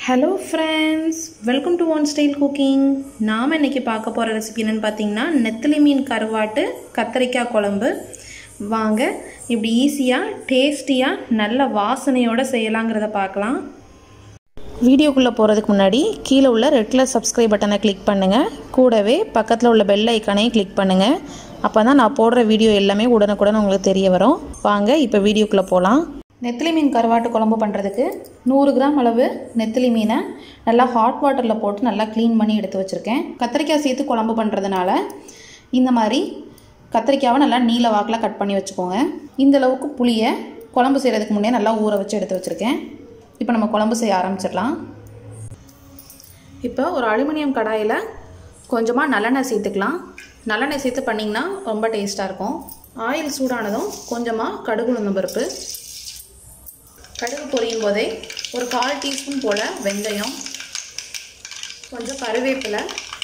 Hello friends, welcome to one style cooking. நாம் இன்றைக்கி பார்க்க போகிற ரெசிபி என்னென்னு பார்த்தீங்கன்னா நெத்திலி மீன் கருவாட்டு கத்திரிக்காய் குழம்பு. வாங்க இப்படி ஈஸியாக டேஸ்டியாக நல்ல வாசனையோடு செய்யலாங்கிறத பார்க்கலாம். வீடியோக்குள்ளே போகிறதுக்கு முன்னாடி கீழே உள்ள ரெட் கலர் சப்ஸ்கிரைப் பட்டனை கிளிக் பண்ணுங்கள். கூடவே பக்கத்தில் உள்ள பெல் ஐக்கானையும் கிளிக் பண்ணுங்கள். அப்போ தான் நான் போடுற வீடியோ எல்லாமே உடனுக்குடன் உங்களுக்கு தெரிய வரும். வாங்க இப்போ வீடியோக்குள்ளே போகலாம். நெத்திலி மீன் கருவாட்டு குழம்பு பண்ணுறதுக்கு 100 கிராம் அளவு நெத்திலி மீனை நல்லா ஹாட் வாட்டரில் போட்டு நல்லா க்ளீன் பண்ணி எடுத்து வச்சுருக்கேன். கத்திரிக்காய் சேர்த்து குழம்பு பண்ணுறதுனால இந்த மாதிரி கத்திரிக்காவை நல்லா நீல வாக்கில் கட் பண்ணி வச்சுக்கோங்க. இந்த அளவுக்கு புளியை குழம்பு செய்கிறதுக்கு முன்னே நல்லா ஊற வச்சு எடுத்து வச்சுருக்கேன். இப்போ நம்ம குழம்பு செய்ய ஆரம்பிச்சிடலாம். இப்போ ஒரு அலுமினியம் கடாயில் கொஞ்சமாக நல்லெண்ணெய் சேர்த்துக்கலாம். நல்லெண்ணெய் சேர்த்து பண்ணிங்கன்னா ரொம்ப டேஸ்ட்டாக இருக்கும். ஆயில் சூடானதும் கொஞ்சமாக கடுகு உளுந்தம் பருப்பு, கடுகு பொரியும் போதே ஒரு 1/4 டீஸ்பூன் போல் வெந்தயம், கொஞ்சம் கருவேப்பிலை,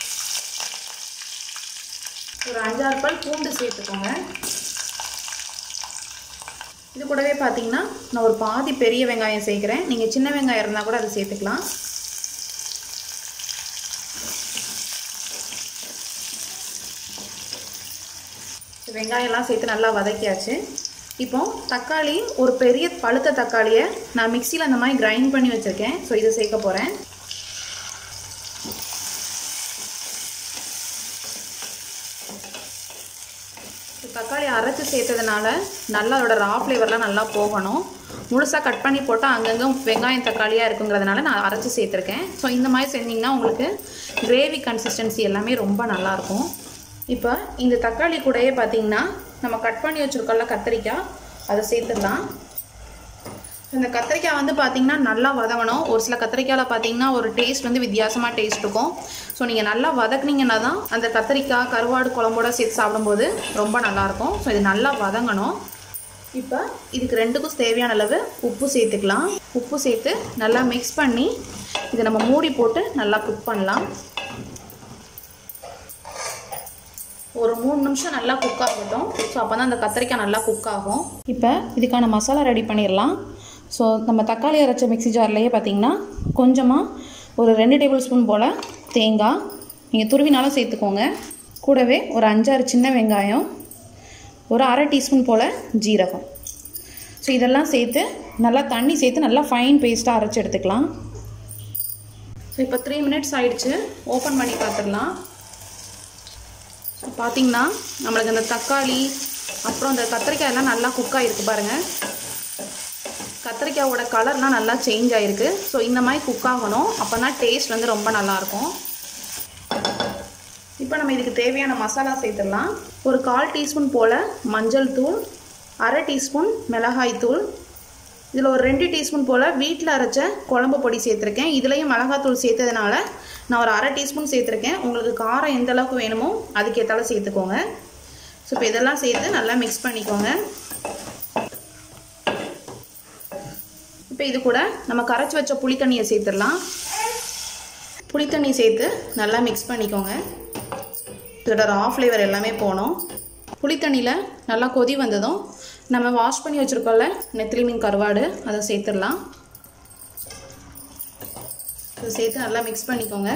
ஒரு 5-6 பல் பூண்டு சேர்த்துக்கோங்க. இது கூடவே பார்த்தீங்கன்னா நான் ஒரு பாதி பெரிய வெங்காயம் சேர்க்குறேன். நீங்கள் சின்ன வெங்காயம் இருந்தால் கூட அதை சேர்த்துக்கலாம். வெங்காயம்லாம் சேர்த்து நல்லா வதக்கியாச்சு. இப்போ தக்காளி, ஒரு பெரிய பழுத்த தக்காளியை நான் மிக்சியில் அந்த மாதிரி கிரைண்ட் பண்ணி வச்சுருக்கேன். ஸோ இதை சேர்க்க போகிறேன். தக்காளி அரைச்சி சேர்த்ததுனால நல்லா அதோட ரா ஃப்ளேவர்லாம் நல்லா போகணும். முழுசாக கட் பண்ணி போட்டால் அங்கங்கே வெங்காயம் தக்காளியாக இருக்குங்கிறதுனால நான் அரைச்சி சேர்த்துருக்கேன். ஸோ இந்த மாதிரி செஞ்சிங்கன்னா உங்களுக்கு கிரேவி கன்சிஸ்டன்சி எல்லாமே ரொம்ப நல்லாயிருக்கும். இப்போ இந்த தக்காளி கூடயே பார்த்திங்கன்னா நம்ம கட் பண்ணி வச்சுருக்கோம்ல கத்திரிக்காய், அதை சேர்த்துடலாம். இந்த கத்திரிக்காய் வந்து பார்த்திங்கன்னா நல்லா வதங்கணும். ஒரு சில கத்திரிக்காயில் பார்த்திங்கன்னா ஒரு டேஸ்ட் வந்து வித்தியாசமாக டேஸ்ட் இருக்கும். ஸோ நீங்கள் நல்லா வதக்குனீங்கன்னா தான் அந்த கத்திரிக்காய் கருவாடு குழம்போட சேர்த்து சாப்பிடும்போது ரொம்ப நல்லாயிருக்கும். ஸோ இது நல்லா வதங்கணும். இப்போ இதுக்கு 2க்கும் தேவையான அளவு உப்பு சேர்த்துக்கலாம். உப்பு சேர்த்து நல்லா மிக்ஸ் பண்ணி இதை நம்ம மூடி போட்டு நல்லா குக் பண்ணலாம். ஒரு 3 நிமிஷம் நல்லா குக் ஆகட்டும். ஸோ அப்போ தான் அந்த கத்திரிக்காய் நல்லா குக் ஆகும். இப்போ இதுக்கான மசாலா ரெடி பண்ணிடலாம். ஸோ நம்ம தக்காளி அரைச்ச மிக்ஸி ஜார்லேயே பார்த்திங்கன்னா கொஞ்சமாக ஒரு 2 டேபிள் ஸ்பூன் போல் தேங்காய் நீங்கள் துருவினாலும் சேர்த்துக்கோங்க. கூடவே ஒரு 5-6 சின்ன வெங்காயம், ஒரு 1/2 டீஸ்பூன் போல் ஜீரகம். ஸோ இதெல்லாம் சேர்த்து நல்லா தண்ணி சேர்த்து நல்லா ஃபைன் பேஸ்ட்டாக அரைச்சி எடுத்துக்கலாம். ஸோ இப்போ 3 மினிட்ஸ் ஆகிடுச்சு. ஓப்பன் பண்ணி பார்த்துடலாம். பார்த்திங்கன்னா நம்மளுக்கு அந்த தக்காளி அப்புறம் அந்த கத்திரிக்காய் எல்லாம் நல்லா குக் ஆகிருக்கு பாருங்கள். கத்திரிக்காயோட கலர்லாம் நல்லா சேஞ்ச் ஆகிருக்கு. ஸோ இந்த மாதிரி குக் ஆகணும். அப்போ தான் டேஸ்ட் வந்து ரொம்ப நல்லாயிருக்கும். இப்போ நம்ம இதுக்கு தேவையான மசாலா சேர்த்துடலாம். ஒரு 1/4 டீஸ்பூன் போல் மஞ்சள் தூள், 1/2 டீஸ்பூன் மிளகாய் தூள், இதில் ஒரு 2 டீஸ்பூன் போல் வீட்டில் அரைச்ச குழம்பு பொடி சேர்த்துருக்கேன். இதுலேயும் மிளகாத்தூள் சேர்த்ததுனால நான் ஒரு 1/2 டீஸ்பூன் சேர்த்துருக்கேன். உங்களுக்கு காரம் எந்த அளவுக்கு வேணுமோ அதுக்கேற்றாலும் சேர்த்துக்கோங்க. ஸோ இப்போ இதெல்லாம் சேர்த்து நல்லா மிக்ஸ் பண்ணிக்கோங்க. இப்போ இது கூட நம்ம கரைச்சி வச்ச புளித்தண்ணியை சேர்த்துடலாம். புளித்தண்ணி சேர்த்து நல்லா மிக்ஸ் பண்ணிக்கோங்க. இதோட ரா ஃப்ளேவர் எல்லாமே போகணும். புளித்தண்ணியில் நல்லா கொதி வந்ததும் நம்ம வாஷ் பண்ணி வச்சுருக்கோம்ல நெத்திலி மீன் கருவாடு, அதை சேர்த்துடலாம். இதை சேர்த்து நல்லா மிக்ஸ் பண்ணிக்கோங்க.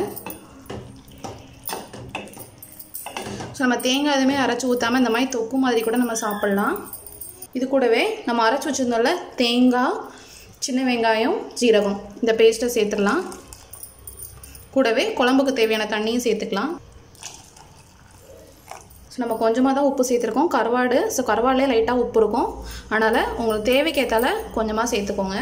ஸோ நம்ம தேங்காய் எதுவுமே அரைச்சி ஊற்றாமல் இந்த மாதிரி தொக்கு மாதிரி கூட நம்ம சாப்பிட்லாம். இது கூடவே நம்ம அரைச்சி வச்சுருந்தோம்ல தேங்காய், சின்ன வெங்காயம், ஜீரகம், இந்த பேஸ்ட்டை சேர்த்துடலாம். கூடவே குழம்புக்கு தேவையான தண்ணியும் சேர்த்துக்கலாம். ஸோ நம்ம கொஞ்சமாக தான் உப்பு சேர்த்துருக்கோம் கருவாடு. ஸோ கருவாடுலேயே லைட்டாக உப்பு இருக்கும். அதனால் உங்களுக்கு தேவைக்கேற்றால கொஞ்சமாக சேர்த்துக்கோங்க.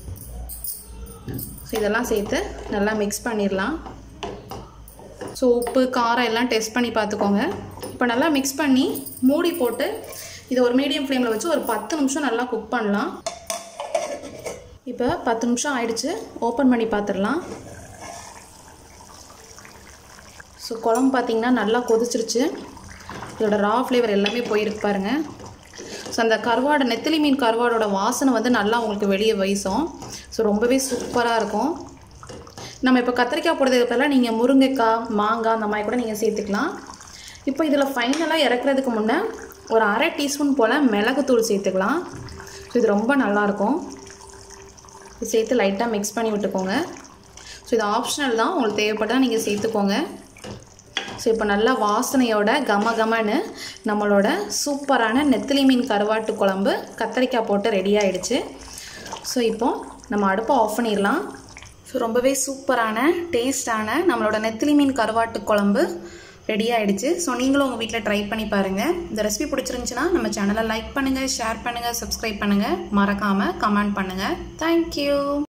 ஸோ இதெல்லாம் சேர்த்து நல்லா மிக்ஸ் பண்ணிடலாம். ஸோ உப்பு காரம் எல்லாம் டெஸ்ட் பண்ணி பார்த்துக்கோங்க. இப்போ நல்லா மிக்ஸ் பண்ணி மூடி போட்டு இதை ஒரு மீடியம் ஃப்ளேமில் வச்சு ஒரு 10 நிமிஷம் நல்லா குக் பண்ணலாம். இப்போ 10 நிமிஷம் ஆயிடுச்சு. ஓப்பன் பண்ணி பார்த்துடலாம். ஸோ குழம்பு பார்த்திங்கன்னா நல்லா கொதிச்சிருச்சு. இதோட ரா ஃப்ளேவர் எல்லாமே போயிருக்கு பாருங்கள். ஸோ அந்த கருவாடு நெத்திலி மீன் கருவாடோட வாசனை வந்து நல்லா உங்களுக்கு வெளியே வீசும். ஸோ ரொம்பவே சூப்பராக இருக்கும். நம்ம இப்போ கத்திரிக்காய் போடுறதுக்கு பதிலாக நீங்கள் முருங்கைக்காய், மாங்காய் அந்த மாதிரி கூட நீங்கள் சேர்த்துக்கலாம். இப்போ இதில் ஃபைனலாக இறக்குறதுக்கு முன்னே ஒரு 1/2 டீஸ்பூன் போல் மிளகுத்தூள் சேர்த்துக்கலாம். ஸோ இது ரொம்ப நல்லாயிருக்கும். சேர்த்து லைட்டாக மிக்ஸ் பண்ணி விட்டுக்கோங்க. ஸோ இது ஆப்ஷனல் தான், உங்களுக்கு தேவைப்பட்டால் நீங்கள் சேர்த்துக்கோங்க. ஸோ இப்போ நல்லா வாசனையோட கமன்னு நம்மளோட சூப்பரான நெத்திலி மீன் கருவாட்டு குழம்பு கத்திரிக்காய் போட்டு ரெடி ஆகிடுச்சு. ஸோ இப்போது நம்ம அடுப்பை ஆஃப் பண்ணிடலாம். ஸோ ரொம்பவே சூப்பரான டேஸ்டான நம்மளோட நெத்திலி மீன் கருவாட்டு குழம்பு ரெடி ஆகிடுச்சு. ஸோ நீங்களும் உங்கள் வீட்டில் ட்ரை பண்ணி பாருங்கள். இந்த ரெசிபி பிடிச்சிருந்துச்சுன்னா நம்ம சேனலை லைக் பண்ணுங்கள், ஷேர் பண்ணுங்கள், சப்ஸ்கிரைப் பண்ணுங்கள், மறக்காமல் கமெண்ட் பண்ணுங்கள். தேங்க்யூ.